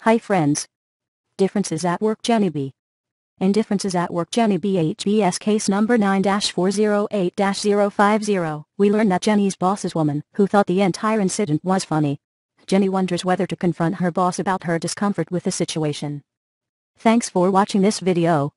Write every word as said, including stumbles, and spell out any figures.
Hi friends. Differences at work Jenny B. In Differences at Work Jenny B H B S case number nine dash four zero eight dash zero five zero, we learn that Jenny's boss is a woman who thought the entire incident was funny. Jenny wonders whether to confront her boss about her discomfort with the situation. Thanks for watching this video.